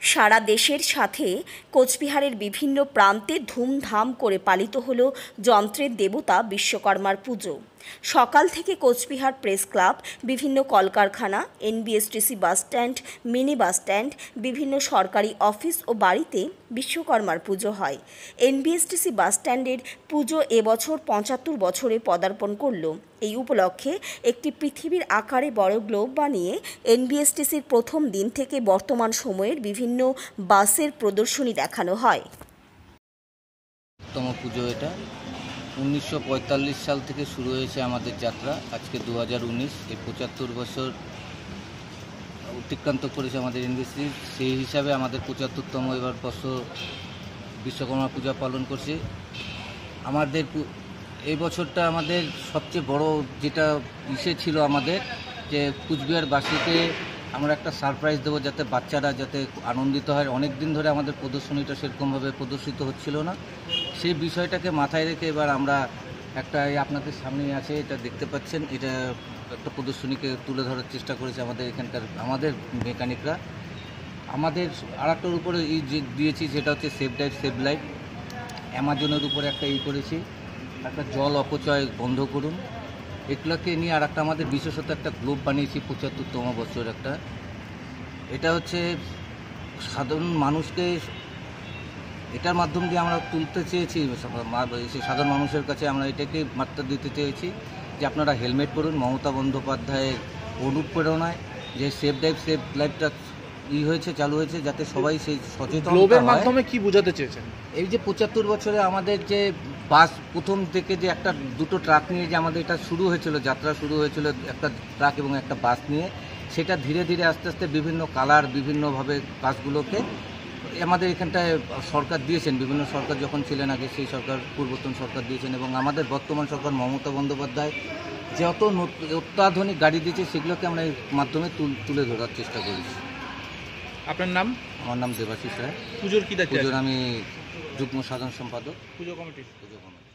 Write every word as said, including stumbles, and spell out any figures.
সারা দেশের সাথে কোচবিহারের বিভিন্ন প্রান্তে ধুমধাম করে পালিত হল যন্ত্রের দেবতা বিশ্বকর্মার পুজো। সকাল থেকে কোচবিহার প্রেস ক্লাব, বিভিন্ন কলকারখানা, এনবিএসটিসি বাসস্ট্যান্ড, মিনি বাসস্ট্যান্ড, বিভিন্ন সরকারি অফিস ও বাড়িতে বিশ্বকর্মার পুজো হয়। এনবিএসটিসি বাসস্ট্যান্ডের পুজো এবছর পঁচাত্তর বছরে পদার্পণ করল। এই উপলক্ষে একটি পৃথিবীর আকারে বড় গ্লোব বানিয়ে এনবিএসটিসির প্রথম দিন থেকে বর্তমান সময়ের বিভিন্ন বাসের প্রদর্শনী দেখানো হয়। তম পুজো এটা উনিশশো পঁয়তাল্লিশ সাল থেকে শুরু হয়েছে আমাদের যাত্রা। আজকে দু হাজার উনিশ, এই পঁচাত্তর বছর অতিক্রান্ত করেছে আমাদের এনবিএসটি। সেই হিসাবে আমাদের পঁচাত্তরতম এবার বছর বিশ্বকর্মা পূজা পালন করছে। আমাদের এই বছরটা আমাদের সবচেয়ে বড় যেটা ইসে ছিল আমাদের, যে কুচবিহারবাসীকে আমরা একটা সারপ্রাইজ দেবো, যাতে বাচ্চারা যাতে আনন্দিত হয়। অনেক দিন ধরে আমাদের প্রদর্শনীটা সেরকমভাবে প্রদর্শিত হচ্ছিল না। সেই বিষয়টাকে মাথায় রেখে এবার আমরা একটা, আপনাদের সামনেই আছে, এটা দেখতে পাচ্ছেন, এটা একটা প্রদর্শনীকে তুলে ধরার চেষ্টা করেছে আমাদের এখানকার আমাদের মেকানিকরা। আমাদের আর একটার উপরে এই যে দিয়েছি, সেটা হচ্ছে সেভ ড্রাইভ সেভ লাইফ। অ্যামাজনের উপরে একটা ই করেছি, একটা জল অপচয় বন্ধ করুন। এগুলোকে নিয়ে আর একটা আমাদের বিশেষত একটা গ্লোব বানিয়েছি পঁচাত্তরতম বছর একটা। এটা হচ্ছে সাধারণ মানুষকে, এটার মাধ্যম দিয়ে আমরা তুলতে চেয়েছি সাধারণ মানুষের কাছে। আমরা এটাকে বার্তা দিতে চেয়েছি যে আপনারা হেলমেট পরুন। মমতা বন্দ্যোপাধ্যায়ের অনুপ্রেরণায় যে সেভ ড্রাইভ সেভ লাইফটা ই হয়েছে, চালু হয়েছে, যাতে সবাই সেই সচেতন। গ্লোবের মাধ্যমে কি বোঝাতে চেয়েছেন? এই যে পঁচাত্তর বছরে আমাদের যে বাস প্রথম থেকে যে একটা দুটো ট্রাক নিয়ে যে আমাদের এটা শুরু হয়েছিল, যাত্রা শুরু হয়েছিল একটা ট্রাক এবং একটা বাস নিয়ে, সেটা ধীরে ধীরে আস্তে আস্তে বিভিন্ন কালার বিভিন্নভাবে বাসগুলোকে আমাদের এখানটায় সরকার দিয়েছেন। বিভিন্ন সরকার যখন ছিলেন আগে, সেই সরকার পূর্বতন সরকার দিয়েছেন, এবং আমাদের বর্তমান সরকার মমতা বন্দ্যোপাধ্যায় যত অত্যাধুনিক গাড়ি দিয়েছে, সেগুলোকে আমরা এই মাধ্যমে তুলে ধরার চেষ্টা করেছি। আপনার নাম? আমার নাম দেবাশিস রায়। পুজোর কি দায়িত্ব? পুজোর আমি যুগ্ম সাধারণ সম্পাদক, পুজো কমিটি। পুজো কমিটি।